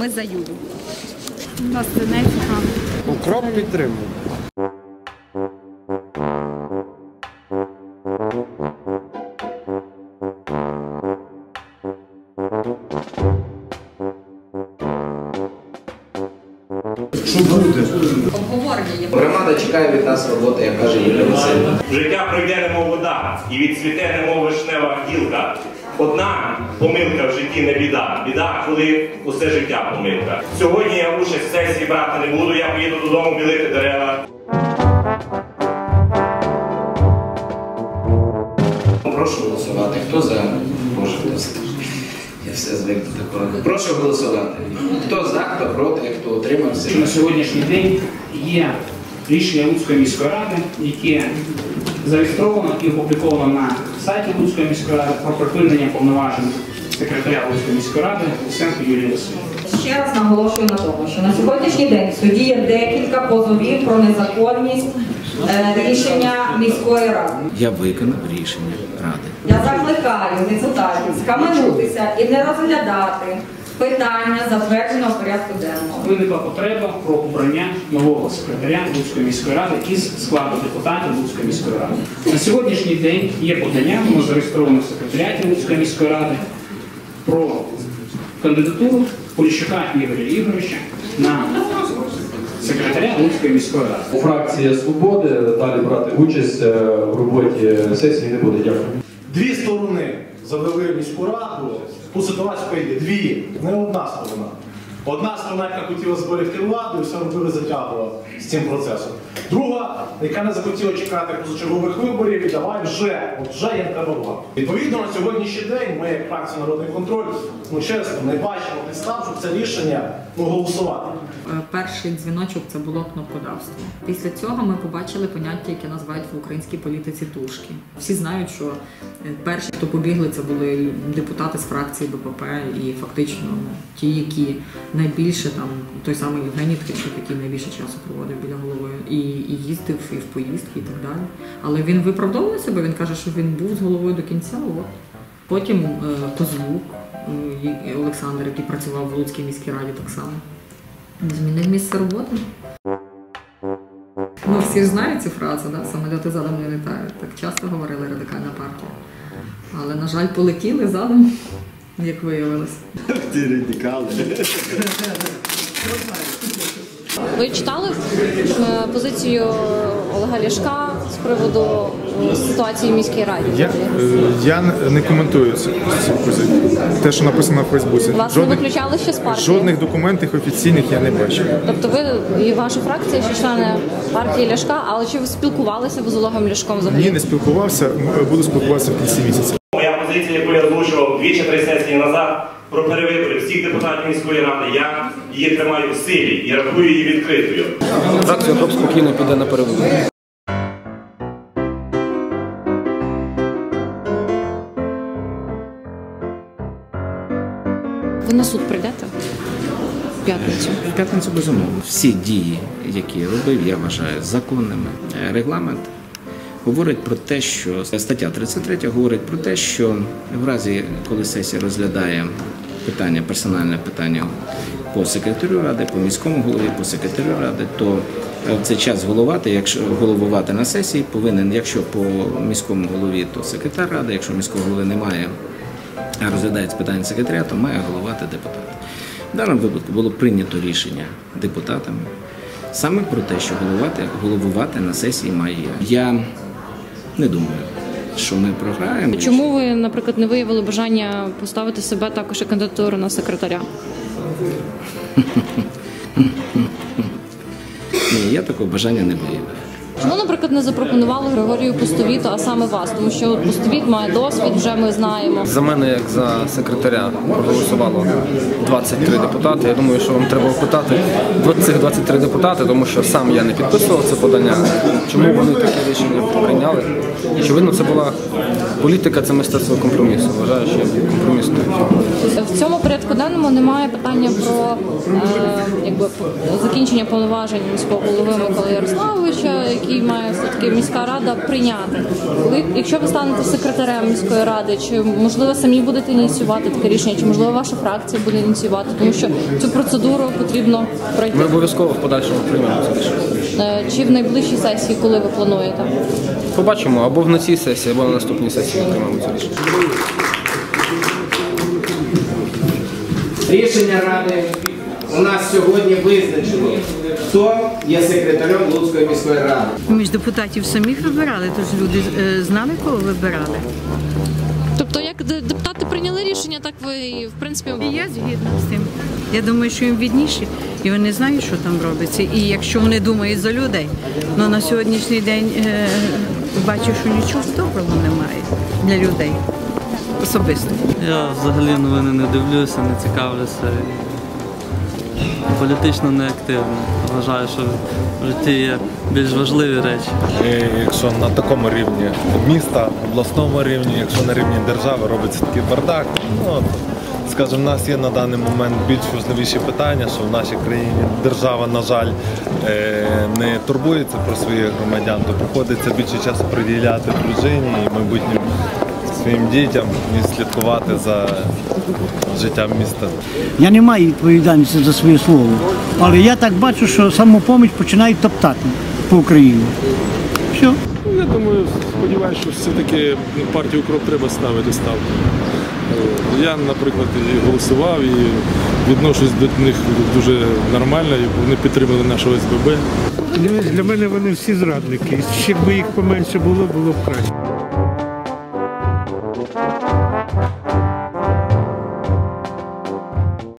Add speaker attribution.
Speaker 1: ми за Юлю.
Speaker 2: У нас це не цікаво.
Speaker 3: Укроп підтримує.
Speaker 4: Що буде?
Speaker 1: Обговорення є.
Speaker 5: Громада чекає від нас роботи, як каже Юлія Васильівна.
Speaker 6: Життя пройде немов вода, і відцвіте немов вишнева гілка. Одна помилка в житті не біда. Біда, коли усе життя помилка. Сьогодні я участь в сесії брати не буду, я поїду додому білити дерева.
Speaker 5: Прошу голосувати. Хто за? Боже, хто за? Я все звик до такого. Прошу голосувати. Хто за, хто проти, хто утримався.
Speaker 7: На сьогоднішній день є рішення Луцької міської ради, яке зареєстровано і опубліковано на сайті Луцької міської ради про припинення повноважень секретаря Луцької міської ради Луценко Юлії Васильівни.
Speaker 8: Ще раз наголошую на тому, що на сьогоднішній день в суді є декілька позовів про незаконність рішення міської ради.
Speaker 5: Я виконав рішення ради.
Speaker 8: Я закликаю депутатів схаменутися і не розглядати питання затвердженого порядку денного.
Speaker 7: Виникла потреба про обрання нового секретаря Луцької міської ради із складу депутатів Луцької міської ради. На сьогоднішній день є подання, воно зареєстровано в секретаріаті Луцької міської ради, про кандидатуру Поліщука Ігоря Ігоровича на секретаря Луцької міської ради.
Speaker 9: Фракція «Свободи» далі брати участь в роботі сесії не буде. Дякую.
Speaker 4: Дві сторони завели міську раду, по ситуацію йде дві, не одна сторона. Одна сторона, яка хотіла зберегти владу і все робили, затягувала з цим процесом. Друга, яка не захотіла чекати позачергових виборів і давай вже їм треба влада. Відповідно, на сьогоднішній день ми, як фракція «Народний контроль», чесно, не бачимо підстав, щоб це рішення голосувати.
Speaker 1: Перший дзвіночок – це було кнопкодавство. Після цього ми побачили поняття, яке називають в українській політиці тушки. Всі знають, що перші, хто побігли, це були депутати з фракції БПП і фактично ті, які найбільше, там, той самий Євгеній Ткачук, який найбільше часу проводив біля голови, і їздив і в поїздки і так далі. Але він виправдовує себе, він каже, що він був з головою до кінця. От. Потім Козлук Олександр, який працював в Луцькій міській раді так само. Змінив місце роботи. Ну, всі ж знають цю фразу, да? Самоліти задом не літають. Так часто говорили Радикальна партія. Але, на жаль, полетіли задом, як виявилось.
Speaker 3: Ти радикали.
Speaker 10: Ви читали позицію Олега Ляшка з приводу ситуації в міській раді?
Speaker 11: Я не коментую цю позицію. Те, що написано на Фейсбуці.
Speaker 10: Вас не виключали ще з партії?
Speaker 11: Жодних документів офіційних я не бачив.
Speaker 10: Тобто ви і ваша фракція, що члени партії Ляшка, але чи ви спілкувалися з Олегом Ляшком взагалі?
Speaker 11: Ні, не спілкувався, буду спілкуватися в кінці місяця.
Speaker 6: Моя позиція, яку я озвучував 2-3 сесії назад, про перевибори всіх депутатів міської ради, я її тримаю в силі і рахую її відкритою.
Speaker 9: Фракція «Укроп» спокійно піде на перевибори.
Speaker 10: Ви на суд прийдете? В п'ятницю?
Speaker 5: В п'ятницю, безумовно. Всі дії, які я робив, я вважаю законними. Регламент говорить про те, що стаття 33 говорить про те, що в разі, коли сесія розглядає питання, персональне питання по секретарю ради, по міському голові, по секретарю ради, то в цей час головувати на сесії повинен, якщо по міському голові, то секретар ради, якщо міського голови немає, а розглядається питання секретаря, то має головувати депутат. В даному випадку було прийнято рішення депутатами саме про те, що головувати на сесії має я. Я не думаю, що ми програємо.
Speaker 10: Чому ви, наприклад, не виявили бажання поставити себе також і кандидатуру на секретаря?
Speaker 5: Ні, я такого бажання не виявив.
Speaker 10: Чому, наприклад, не запропонували Григорію Пустовіту, а саме вас? Тому що Пустовіт має досвід, вже ми знаємо.
Speaker 9: За мене, як за секретаря, проголосувало 23 депутати. Я думаю, що вам треба опитати цих 23 депутати, тому що сам я не підписував це подання. Чому вони таке рішення прийняли? Очевидно, це була політика, це мистецтво компромісу. Вважаю, що компромісно.
Speaker 10: В цьому порядку денному немає питання про закінчення повноважень міського голови Миколи Ярославовича, який має все-таки міська рада прийняти. Якщо ви станете секретарем міської ради, чи можливо самі будете ініціювати таке рішення, чи можливо ваша фракція буде ініціювати, тому що цю процедуру потрібно пройти.
Speaker 9: Ми обов'язково в подальшому приймемо це рішення.
Speaker 10: Чи в найближчій сесії, коли ви плануєте?
Speaker 9: Побачимо, або на цій сесії, або на наступній сесії ми приймемо це рішення.
Speaker 12: Рішення Ради у нас сьогодні визначено, хто є секретарем Луцької міської ради.
Speaker 13: Ми ж депутатів самих вибирали, тож люди знали, кого вибирали.
Speaker 10: Тобто, як депутати прийняли рішення, так ви, в принципі...
Speaker 13: І я згідна з тим. Я думаю, що їм відніше, і вони знають, що там робиться. І якщо вони думають за людей, але на сьогоднішній день бачу, що нічого доброго немає для людей. Особисто.
Speaker 14: Я взагалі новини не дивлюся, не цікавлюся. Політично неактивно. Вважаю, що в житті є більш важливі речі.
Speaker 15: Якщо на такому рівні міста, обласному рівні, якщо на рівні держави робиться такий бардак, ну, скажімо, в нас є на даний момент більш важливіші питання, що в нашій країні держава, на жаль, не турбується про своїх громадян, то приходиться більше часу приділяти дружині і майбутнім своїм дітям і слідкувати за життям міста.
Speaker 16: Я не маю відповідальності за своє слово, але я так бачу, що самопоміч починають топтати по Україні. Все.
Speaker 17: Я думаю, сподіваюся, що все-таки партію «Укроп» треба ставити ставку. Я, наприклад, і голосував, і відношусь до них дуже нормально, і вони підтримали нашого СББ.
Speaker 18: Для мене вони всі зрадники. Якби їх поменше було, було б краще.